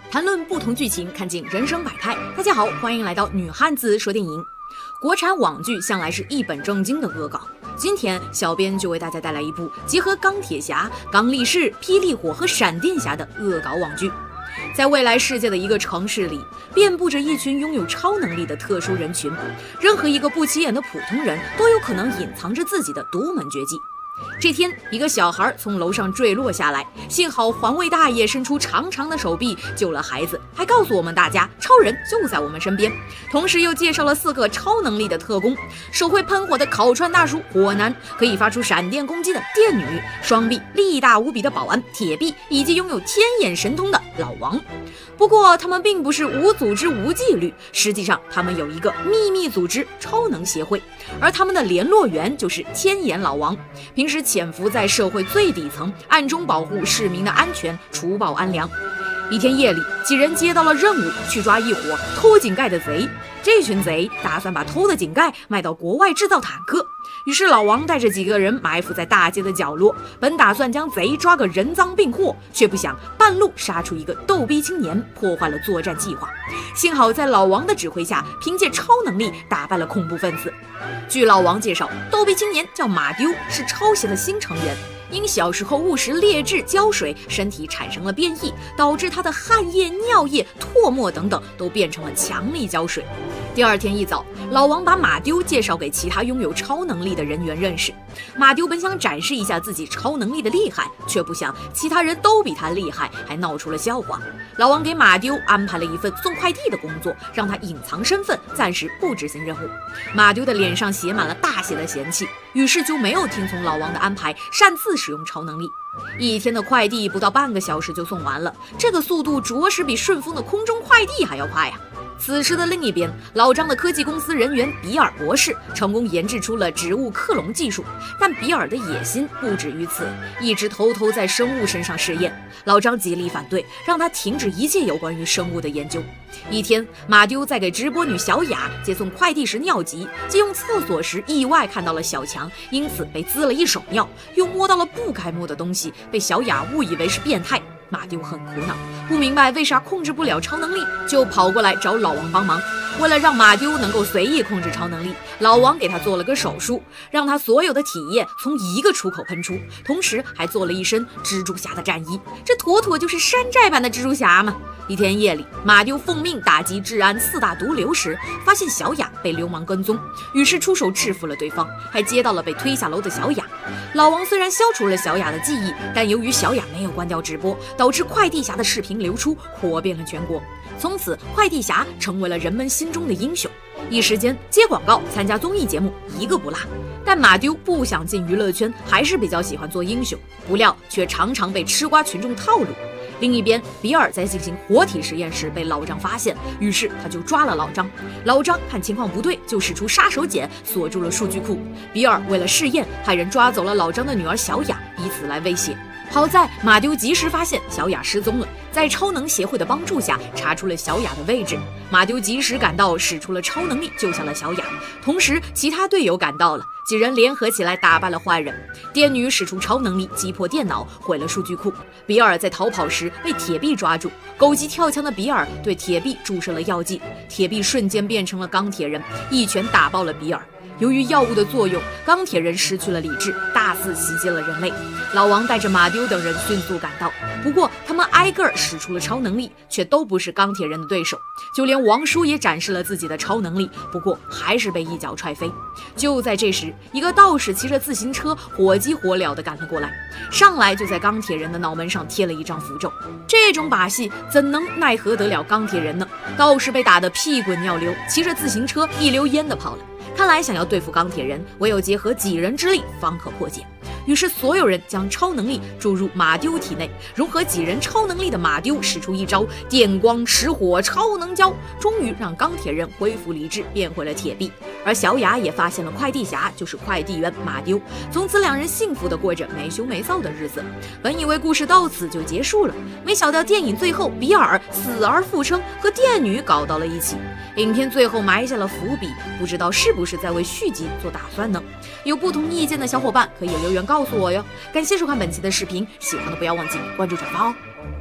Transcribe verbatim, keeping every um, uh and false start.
谈论不同剧情，看尽人生百态。大家好，欢迎来到女汉子说电影。国产网剧向来是一本正经的恶搞，今天小编就为大家带来一部结合钢铁侠、刚力士、霹雳火和闪电侠的恶搞网剧。在未来世界的一个城市里，遍布着一群拥有超能力的特殊人群，任何一个不起眼的普通人都有可能隐藏着自己的独门绝技。这天，一个小孩从楼上坠落下来，幸好环卫大爷伸出长长的手臂救了孩子，还告诉我们大家超人就在我们身边，同时又介绍了四个超能力的特工：手会喷火的烤串大叔火男，可以发出闪电攻击的电女，双臂力大无比的保安铁臂，以及拥有天眼神通的老王。不过他们并不是无组织无纪律，实际上他们有一个秘密组织超能协会，而他们的联络员就是天眼老王，平时潜伏在社会最底层，暗中保护市民的安全，除暴安良。一天夜里，几人接到了任务，去抓一伙偷井盖的贼。这群贼打算把偷的井盖卖到国外制造坦克，于是老王带着几个人埋伏在大街的角落，本打算将贼抓个人赃并获，却不想半路杀出一个逗逼青年，破坏了作战计划。幸好在老王的指挥下，凭借超能力打败了恐怖分子。据老王介绍，逗逼青年叫马丢，是抄袭的新成员。因小时候误食劣质胶水，身体产生了变异，导致他的汗液、尿液、唾沫等等都变成了强力胶水。第二天一早，老王把马丢介绍给其他拥有超能力的人员认识。马丢本想展示一下自己超能力的厉害，却不想其他人都比他厉害，还闹出了笑话。老王给马丢安排了一份送快递的工作，让他隐藏身份，暂时不执行任务。马丢的脸上写满了大写的嫌弃，于是就没有听从老王的安排，擅自使用超能力。一天的快递不到半个小时就送完了，这个速度着实比顺丰的空中快递还要快呀！此时的另一边，老张的科技公司人员比尔博士成功研制出了植物克隆技术，但比尔的野心不止于此，一直偷偷在生物身上试验。老张极力反对，让他停止一切有关于生物的研究。一天，马丢在给直播女小雅接送快递时尿急，借用厕所时意外看到了小强，因此被滋了一手尿，又摸到了不该摸的东西，被小雅误以为是变态。马丢很苦恼，不明白为啥控制不了超能力，就跑过来找老王帮忙。为了让马丢能够随意控制超能力，老王给他做了个手术，让他所有的体液从一个出口喷出，同时还做了一身蜘蛛侠的战衣，这妥妥就是山寨版的蜘蛛侠嘛。一天夜里，马丢奉命打击治安四大毒瘤时，发现小雅被流氓跟踪，于是出手制服了对方，还接到了被推下楼的小雅。老王虽然消除了小雅的记忆，但由于小雅没有关掉直播，导致快递侠的视频流出，火遍了全国。从此，快递侠成为了人们心中的英雄。一时间，接广告、参加综艺节目一个不落。但马丢不想进娱乐圈，还是比较喜欢做英雄，不料却常常被吃瓜群众套路。另一边，比尔在进行活体实验时被老张发现，于是他就抓了老张。老张看情况不对，就使出杀手锏锁住了数据库。比尔为了试验，派人抓走了老张的女儿小雅，以此来威胁。好在马丢及时发现小雅失踪了，在超能协会的帮助下查出了小雅的位置。马丢及时赶到，使出了超能力救下了小雅，同时其他队友赶到了，几人联合起来打败了坏人。电女使出超能力击破电脑，毁了数据库。比尔在逃跑时被铁臂抓住，狗急跳墙的比尔对铁臂注射了药剂，铁臂瞬间变成了钢铁人，一拳打爆了比尔。由于药物的作用，钢铁人失去了理智，大肆袭击了人类。老王带着马丢等人迅速赶到，不过他们挨个使出了超能力，却都不是钢铁人的对手。就连王叔也展示了自己的超能力，不过还是被一脚踹飞。就在这时，一个道士骑着自行车火急火燎地赶了过来，上来就在钢铁人的脑门上贴了一张符咒。这种把戏怎能奈何得了钢铁人呢？道士被打得屁滚尿流，骑着自行车一溜烟地跑了。看来想要对付钢铁人，唯有结合几人之力方可破解。于是所有人将超能力注入马丢体内，融合几人超能力的马丢使出一招电光石火超能胶，终于让钢铁人恢复理智，变回了铁臂。而小雅也发现了快递侠就是快递员马丢，从此两人幸福地过着没羞没臊的日子。本以为故事到此就结束了，没想到电影最后比尔死而复生，和电女搞到了一起。影片最后埋下了伏笔，不知道是不是在为续集做打算呢？有不同意见的小伙伴可以留言告诉我哟。感谢收看本期的视频，喜欢的不要忘记关注转发哦。